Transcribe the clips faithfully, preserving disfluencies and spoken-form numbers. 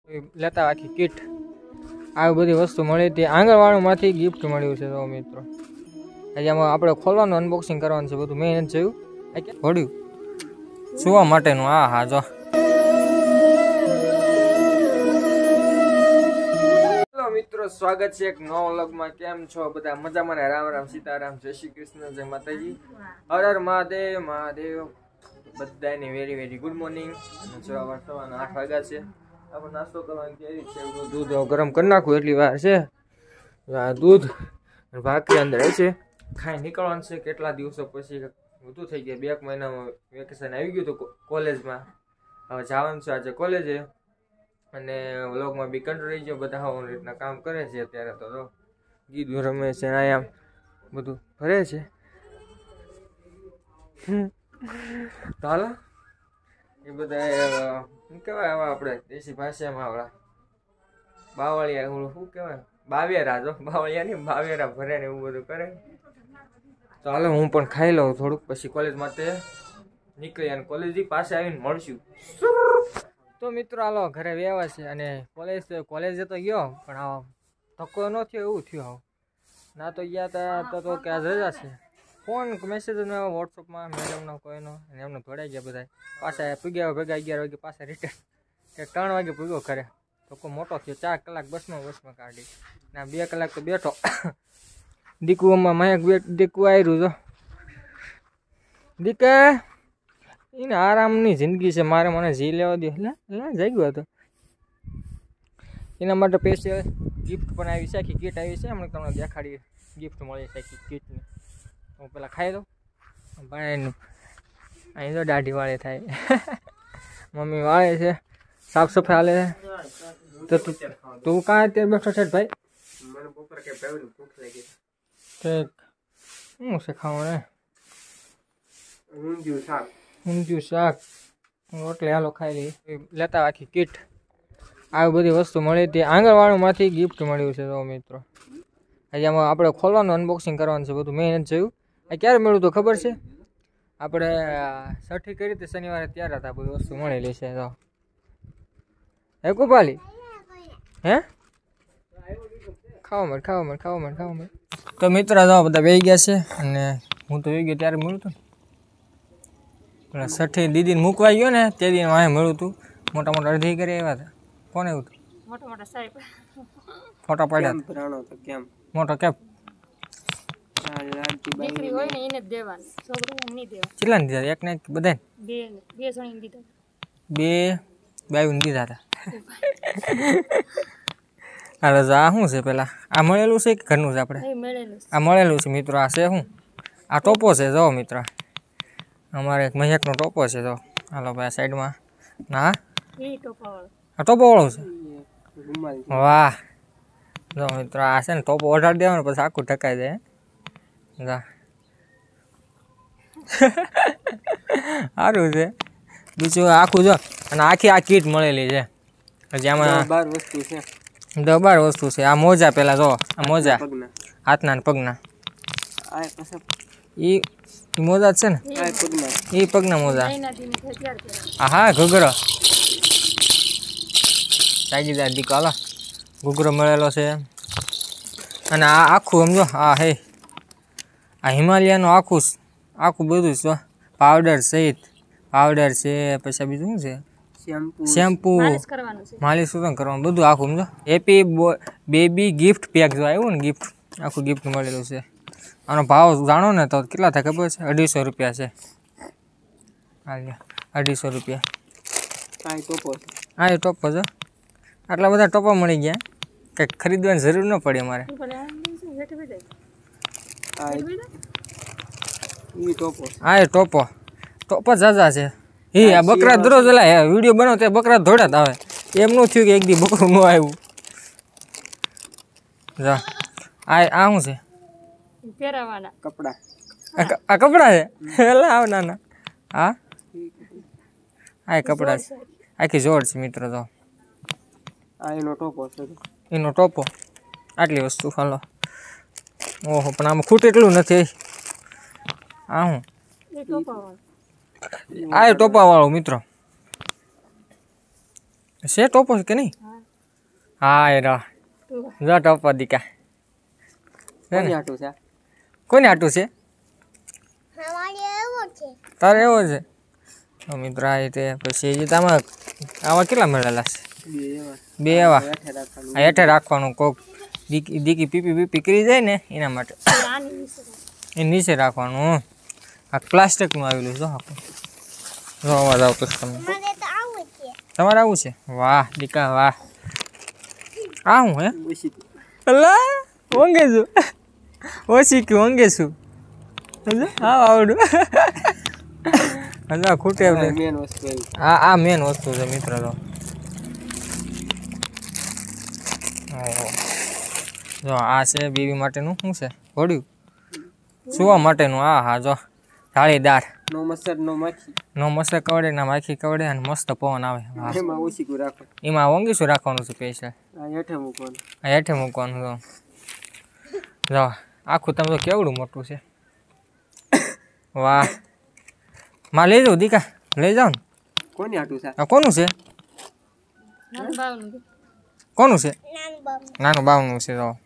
લેતા આખી કીટ આવી બધી વસ્તુ મળી હતી આંગણવાડીમાંથી ગિફ્ટ મળ્યું છે તો મિત્રો આજે આમાં આપણે ખોલવાનું અનબોક્સિંગ કરવાનું છે બધું મેં નથી જોયું ઘોડ્યું સુવા માટેનું હા હા જો હેલો મિત્રો સ્વાગત છે એક નવા વ્લોગમાં કેમ છો બધા મજામાં ને રામ રામ સીતારામ જય શ્રી કૃષ્ણ જય માતાજી હર હર મહાદેવ મહાદેવ બધાને વેરી વેરી ગુડ મોર્નિંગ સવાર સવારના આઠ વાગ્યા છે આપણે નાસ્તો કરવાની તૈયારી છે દૂધ ગરમ કરી નાખું એટલી વાર છે દૂધ ભાખરી અંદર છે ખાઈ નીકળવાનું છે કેટલા દિવસો પછી વધુ થઈ ગયા બે એક મહિનામાં વેકેશન આવી ગયું હતું કોલેજમાં હવે જવાનું છે આજે કોલેજે અને વ્લોગમાં બી કંટ્રોલ રહી ગયો બધા આવું રીતના કામ કરે છે અત્યારે તો જો ગીત રમે છે આયામ બધું ફરે છે તો હાલો એ બધા શું કહેવાય આવા આપણે દેશી ભાષામાં આવડા બાવળિયા ઓલું શું કહેવાય બાવેરા જો બાવળિયા નહીં બાવેરા ભરે ને એવું બધું કરે તો હાલો હું પણ ખાઈ લઉં થોડુંક પછી કોલેજ માટે નીકળી અને કોલેજ પાસે આવીને મળશું તો મિત્રો હાલો ઘરે વ્યવા છે અને કોલેજ કોલેજે તો ગયો પણ આ ધક્કો ન થયો એવું થયું આવું ના તો ગયા હતા તો તો કે આજ રજા છે ફોન મેસેજ વોટ્સઅપમાં મેડમનો કોઈનો અને એમને ધોડાઈ ગયા બધા પાછા પૂગ્યા ભેગા અગિયાર વાગે પાછા રિટર્ન કે ત્રણ વાગે પૂગ્યો ખરે તો કોઈ મોટો થયો ચાર કલાક બસમાં બસમાં કાઢી ના બે કલાક તો બેઠો દીકુમાં મયક બે દીકુ આવ્યું તો દીકા એને આરામની જિંદગી છે મારે મને જી લેવા દો એટલે જાગ્યો હતો એના માટે પૈસે ગિફ્ટ પણ આવી છે આખી કીટ આવી છે હમણાં તમને દેખાડી ગિફ્ટ મળી છે આખી કીટની હું પેલા ખાઈ દઉં ભાઈ અહીં તો દાઢી વાળે થાય મમ્મી વાળે છે સાફ સફાઈ હાલે તો તું કાં અત્યારે બેઠો છે ભાઈ મને બપોર કે ભૂખ લાગી ઠીક શું છે ખાવું ને ઊંધિયું શાક ઊંધિયું શાક રોટલી હાલો ખાઈ લઈ લેતા આખી કીટ આવી બધી વસ્તુ મળી હતી આંગણવાડીમાંથી ગિફ્ટ મળ્યું છે તો મિત્રો આજે આમાં આપણે ખોલવાનું અનબોક્સિંગ કરવાનું છે બધું મેં નથી જોયું આ ક્યારે મળ્યું તો ખબર છે આપણે છઠ્ઠી કરી હતી શનિવારે ત્યારે હતા બધી વસ્તુ મળેલી છે તો હે કુપાલી હે ખાવા મળે ખાવા મળે ખાવા મળે ખાવા મળે તો મિત્રો જો બધા બેસી ગયા છે અને હું તો બેસી ગયો ત્યારે મળ્યું હતું પેલા છઠ્ઠી દીદીને મૂકવા ગયો ને તે દિન વાંહે મળ્યું હતું મોટા મોટા અડધી કરી આવ્યા હતા કોણ એવું હતું મોટા મોટા સાહેબ ફોટા પાડ્યા કેમ મોટો કેમ દીકરી હોય ને એને જ દેવાનું છોકરાને નહીં દેવાનું કેટલા ને દીધા એક ને બધા બે બે જણીને દીધા બે બાવીને દીધા હતા અરે આ શું છે પેલા આ મળેલું છે કે ઘરનું છે આપણે આ મળેલું છે મિત્રો આ છે શું આ ટોપો છે જો મિત્રો અમારે એક મહેકનો ટોપો છે જો હાલો ભાઈ સાઈડમાં ના આ ટોપો વાળો છે વાહ જો મિત્રો આ છે ને ટોપો ઓઢાડી દેવાનો પછી આખું ઢકાઈ જાય સારું છે બીજું આખું જો અને આખી આ કીટ મળેલી છે હજી આમાં બાર વસ્તુ છે દસ બાર વસ્તુ છે આ મોજા પેલા જો આ મોજા હાથના ને પગના એ મોજા જ છે ને એ પગના મોજા હા હા ઘૂઘરો જાગીદાર દીકો હાલો ઘૂઘરો મળેલો છે અને આ આખું સમજો હા હે આ હિમાલયાનું આખું આખું બધું છે પાવડર સહિત પાવડર છે પછી બીજું શું છે શેમ્પુ માલિશ શું કરવાનું બધું આખું સમજો હેપી બેબી ગિફ્ટ પેક જો આવ્યું ને ગિફ્ટ આખું ગિફ્ટ મળેલું છે આનો ભાવ જાણો ને તો કેટલા થાય ખબર છે અઢીસો રૂપિયા છે હા અઢીસો રૂપિયા હા ટોપો હા એ ટોપો છે આટલા બધા ટોપા મળી ગયા કંઈક ખરીદવાની જરૂર ન પડે અમારે હા એ ટોપો ટોપો ઝાઝા છે એ આ બકરા દરરોજ એલા વિડીયો બનાવ તે બકરા ધોડ્યા આવે એમ ન થયું કે એક દી બકરું ન આવ્યું જા આ આ શું છે પહેરાવાના કપડા આ કપડા છે એલા આવ ના ના હા આ કપડા છે આખી જોડ છે મિત્રો તો આ એનો ટોપો છે એનો ટોપો આટલી વસ્તુ હાલો ઓહો પણ આમાં ખૂટ એટલું નથી આ હું આ ટોપા વાળો મિત્રો છે ટોપો કે નહીં હા એ રો જો ટોપર દીકા કોની હાટું છે કોને આટું છે તારે એવો છે તો મિત્ર આ રીતે પછી હજી આમાં આમાં કેટલા મળેલા છે બે એવા આ હેઠે રાખવાનું કોક દીકી દીકી પીપી પીપી કરી જાય ને એના માટે એ નીચે રાખવાનું આ પ્લાસ્ટિકનું આવેલું જો આપણે જો અવાજ આવતો છે તમને તમારે આવું છે વાહ દીકા વાહ આ હું હે અલા ઓંગે છું ઓછી કે ઓંગે છું હા આવડું હલા ખૂટે મેન વસ્તુ આ આ મેન વસ્તુ છે મિત્ર તો જો આ છે બેબી માટેનું શું છે ઘોડ્યું સુવા માટેનું આ હા જો જાળીદાર નો મસર નો માખી નો મસર કવડે ના માખી કવડે અને મસ્ત પવન આવે એમાં ઓછી રાખો એમાં ઓંગીશું રાખવાનું છે પૈસા આ હેઠે મૂકવાનું આ હેઠે મૂકવાનું જો જો આખું તમે તો કેવડું મોટું છે વાહ માં લઈ જાઉં દીકા લઈ જાઓ ને કોની હાટું છે આ કોનું છે કોનું છે નાનું બાવનું છે તો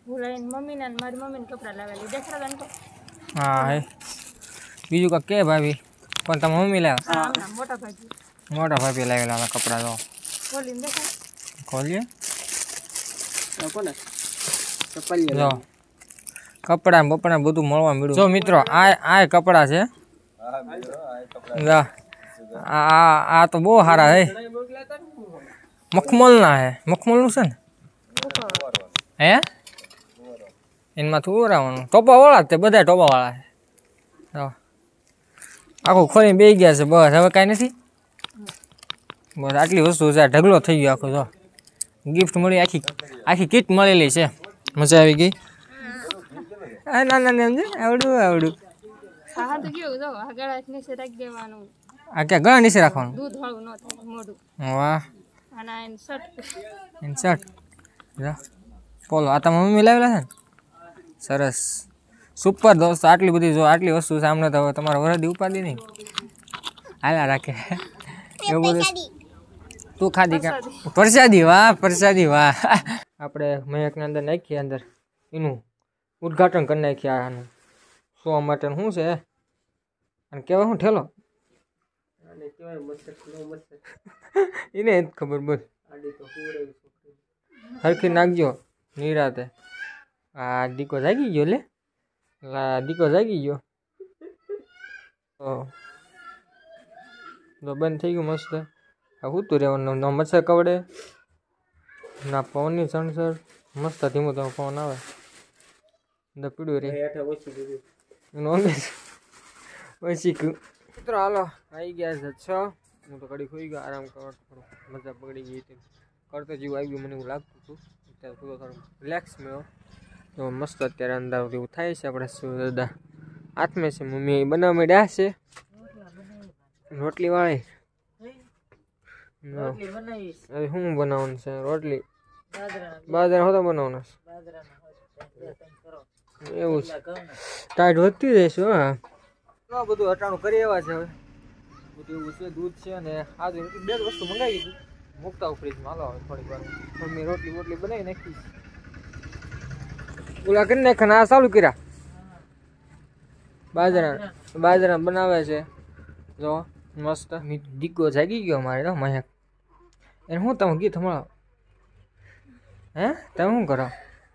હા હે બીજું કાંક કે ભાભી પણ તમે મમ્મી લાવ્યા મોટા ભાભી લાવેલા કપડાં તો ખોલીએ કોને ચપ્પલ જો કપડાં બપડા બધું મળવા મળ્યું જો મિત્રો આ આ કપડાં છે આ આ તો બહુ સારા હે મખમલના હે મખમલનું છે ને હે એમાં થોડાવાનું ટોપા વાળા તે બધા ટોપા વાળા છે આખું ખોલીને બેસી ગયા છે બસ હવે કાંઈ નથી બસ આટલી વસ્તુ છે ઢગલો થઈ ગયો આખો જો ગિફ્ટ મળી આખી આખી કીટ મળેલી છે મજા આવી ગઈ આ ના ના સમજે આવડું આવડું આ ક્યાં ગળા નીચે રાખવાનું વાહ ઇન્સર્ટ બોલો આ તમે મમ્મી લાવેલા છે ને સરસ સુપર દોસ્તો આટલી બધી જો આટલી વસ્તુ સામે તો હવે તમારે વરદી ઉપાડી નહીં હાલા રાખે એવું બધું તું ખાધી કા પ્રસાદી વાહ પ્રસાદી વાહ આપણે મહેકની અંદર નાખીએ અંદર એનું ઉદ્ઘાટન કરી નાખીએ આનું શો માટેનું શું છે અને કહેવાય શું ઠેલો એને જ ખબર બસ હરખી નાખજો નિરાતે આ દીકો જાગી ગયો લે દીકો જાગી ગયો તો બંધ થઈ ગયું મસ્ત હું તું રહેવાનું ન મચ્છર કવડે ના પવનની સણસર મસ્ત ધીમું ધીમું પવન આવે અંદર પીડ્યું રે ઓછી મિત્રો હાલો આવી ગયા છે છ હું તો કડી ખોઈ ગયો આરામ કરવા થોડું મજા પકડી ગઈ હતી કરતો જેવું આવી ગયું મને એવું લાગતું હતું અત્યારે થોડો થોડું રિલેક્સ મેળો તો મસ્ત અત્યારે અંદાજ એવું થાય છે આપણે શું દાદા હાથમાં છે મમ્મી બનાવવા માંડ્યા છે રોટલી વાળી હવે શું બનાવવાનું છે રોટલી બાજરા હોતો બનાવવાનો છે એવું છે ટાઈટ વધતી જઈશું હા બધું અટાણું કરી એવા છે હવે બધું એવું છે દૂધ છે અને આજે બે જ વસ્તુ મંગાવી દીધી મૂકતા હું ફ્રીજમાં હાલો હવે થોડીક વાર મમ્મી રોટલી બોટલી બનાવી નાખી ઓલા કરી નાખ્યા આ ચાલુ કર્યા બાજરા બાજરા બનાવે છે જો મસ્ત દીકો જાગી ગયો મારે તો મહેક એને શું તમે ગીત હમણાં હે તમે શું કરો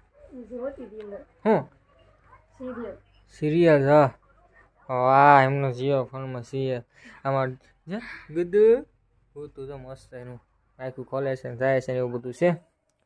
શું સિરિયલ હા વાહ એમનો જીઓ ફોનમાં સિરિયલ આમાં બધું હોતું તો મસ્ત એનું આખું ખોલે છે જાય છે એવું બધું છે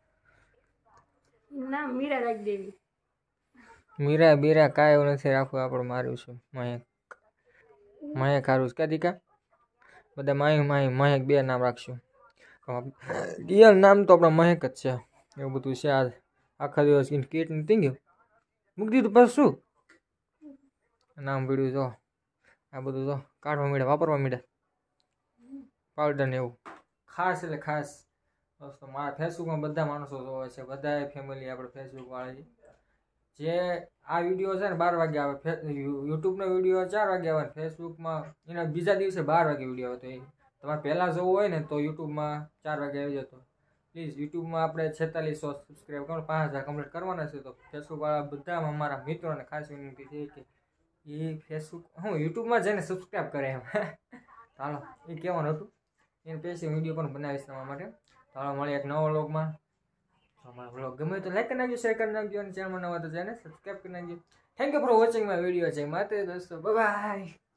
મીરા બીરા કાંઈ એવું નથી રાખવું આપણે માર્યું છે મહેક મહેક હારું છે ક્યાં દીકા બધા માહી માહી મહેક બે નામ રાખશું રિયલ નામ તો આપણા મહેક જ છે એવું બધું છે આ આખા દિવસ કીટ નથી ગયું મૂકી દીધું પછી શું નામ પીડ્યું જો આ બધું તો કાઢવા માંડે વાપરવા માંડે પાવડર ને એવું ખાસ એટલે ખાસ દોસ્તો મારા ફેસબુકમાં બધા માણસો જોવે છે બધા ફેમિલી આપણે ફેસબુક વાળા જે આ વિડીયો છે ને બાર વાગે આવે યુટ્યુબનો વિડીયો ચાર વાગે આવે ફેસબુકમાં એના બીજા દિવસે બાર વાગે વિડીયો આવે તો એ તમારે પહેલાં જવું હોય ને તો યુટ્યુબમાં ચાર વાગે આવી જતો પ્લીઝ યુટ્યુબમાં આપણે છેતાલીસો સબસ્ક્રાઈબ કરો, પાંચ હજાર કમ્પ્લીટ કરવાના છે. તો ફેસબુકવાળા બધા અમારા મિત્રોને ખાસ વિનંતી છે કે એ ફેસબુક હું યુટ્યુબમાં જઈને સબસ્ક્રાઈબ કરે એમ. ચાલો એ કહેવાનું હતું. એને પછી વિડીયો પણ બનાવીશ તમારા માટે. ચાલો મળીએ એક નવા વ્લોગમાં. અમારો વ્લોગ ગમે તો લાઈક કરી નાખજો, શેર કરી નાખજો અને ચેનલમાં નવા તો ચેનલ સબસ્ક્રાઈબ કરી નાખજો. Thank you for watching my video. જય માતા દોસ્તો, બાય બાય.